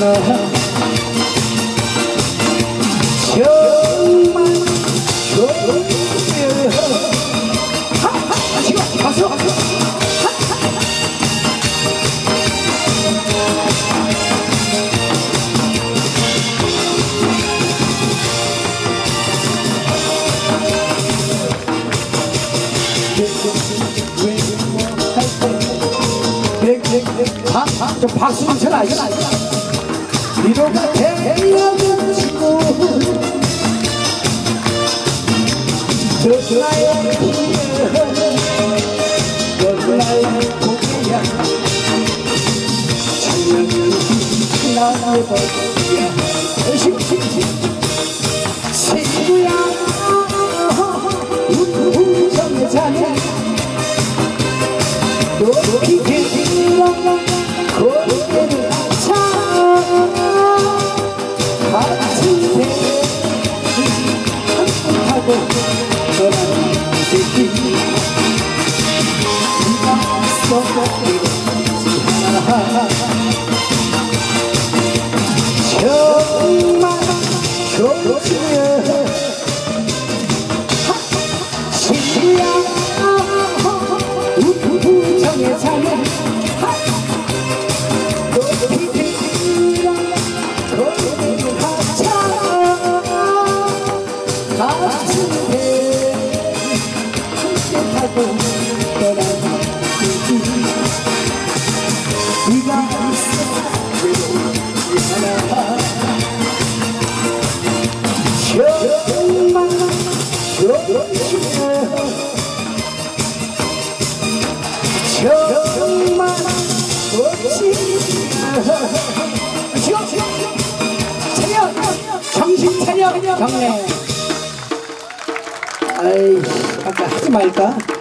정말 좋으면 지금 박수 좀 박수 좀 쳐라 위로가 되어준 친구 너 나의 고개야 너 나의 고개야 장난이 나의 고개야 친구야 우정의 자네 높이 길어 고개를 차 같은 배 타고 떠나는 새끼 네가 썩어버리지 정말 좋으면 친구야 우정의 자네 같은 배 함께 타고 떠나는 길 네가 있어 외로운 정말 좋으면 정말 멋지면 차려 정신 차려 경례 아이 아까 하지 말까?